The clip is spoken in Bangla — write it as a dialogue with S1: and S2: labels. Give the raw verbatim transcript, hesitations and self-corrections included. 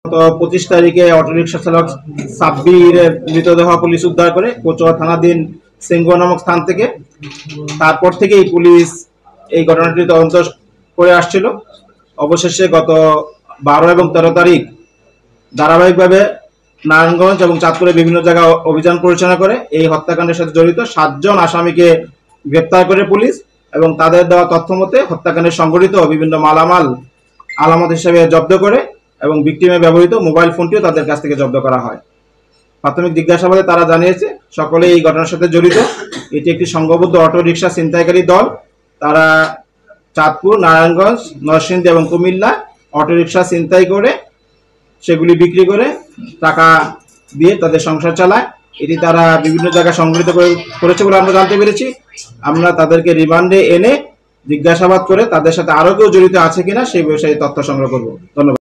S1: গত পঁচিশ তারিখে অটোরিকশা চালক সাব্বিরের মৃতদেহ পুলিশ উদ্ধার করে কোচুয়া থানাধীন সিংহ নামক স্থান থেকে। তারপর থেকেই পুলিশ এই ঘটনাটি তদন্ত করে আসছিল। অবশেষে গত বারো এবং তেরো তারিখ ধারাবাহিকভাবে নারায়ণগঞ্জ এবং চাঁদপুরে বিভিন্ন জায়গায় অভিযান পরিচালনা করে এই হত্যাকাণ্ডের সাথে জড়িত সাতজন আসামিকে গ্রেপ্তার করে পুলিশ, এবং তাদের দেওয়া তথ্য মতে হত্যাকাণ্ডে সংঘটিত বিভিন্ন মালামাল আলামত হিসেবে জব্দ করে এবং ভিকটিমে ব্যবহৃত মোবাইল ফোনটিও তাদের কাছ থেকে জব্দ করা হয়। প্রাথমিক জিজ্ঞাসাবাদে তারা জানিয়েছে সকলে এই ঘটনার সাথে জড়িত। এটি একটি সংঘবদ্ধ অটো রিকশা ছিনতাইকারী দল। তারা চাঁদপুর, নারায়ণগঞ্জ, নরসিংদী এবং কুমিল্লা অটো রিকশা ছিনতাই করে সেগুলি বিক্রি করে টাকা দিয়ে তাদের সংসার চালায়। এটি তারা বিভিন্ন জায়গায় সংগঠিত করেছে বলে আমরা জানতে পেরেছি। আমরা তাদেরকে রিমান্ডে এনে জিজ্ঞাসাবাদ করে তাদের সাথে আরো কেউ জড়িত আছে কিনা সেই বিষয়ে তথ্য সংগ্রহ করব। ধন্যবাদ।